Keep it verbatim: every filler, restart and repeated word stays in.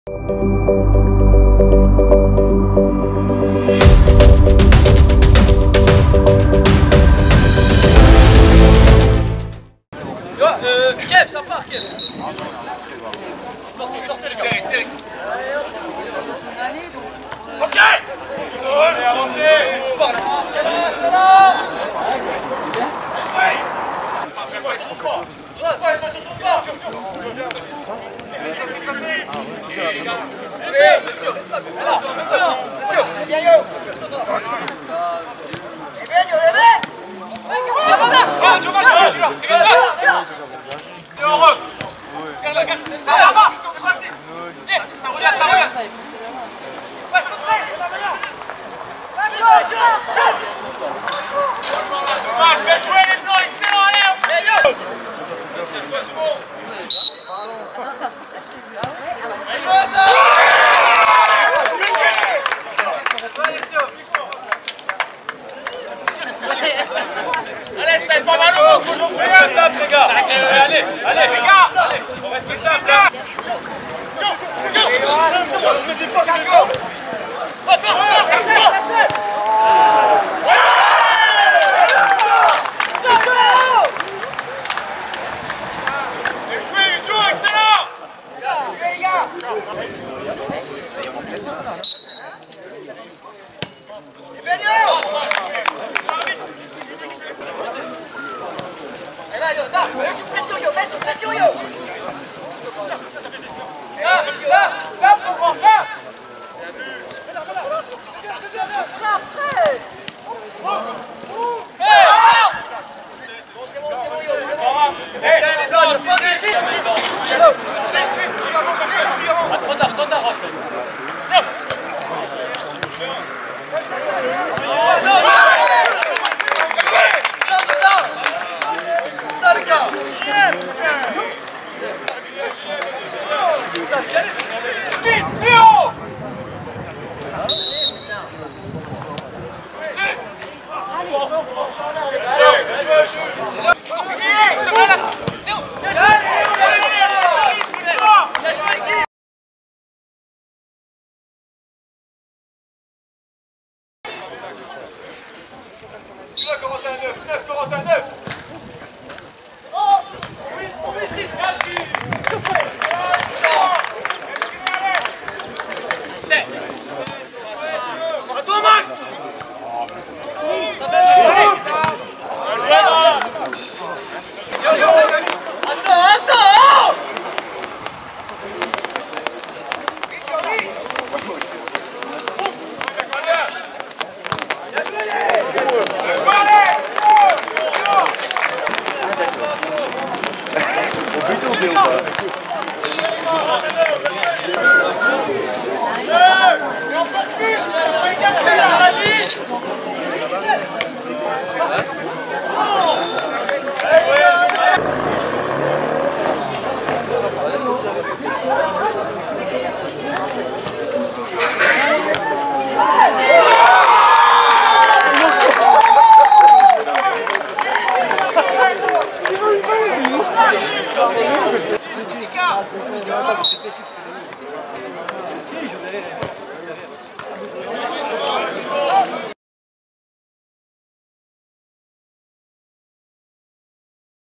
Euh, Kev, ça part, Kev. Sortez, sortez les gars. Derek, Derek. Ok. Allez, avancez. Allez, c'est pas mal au monde. Reste stable, les gars. Allez, allez, les gars. On reste stable. Ne dis pas ça. Tu vas commencer à neuf, neuf, Corentin, neuf. Oh, oui, on maîtrise. À toi, Max. Ça va, attends, attends. Réfléchis.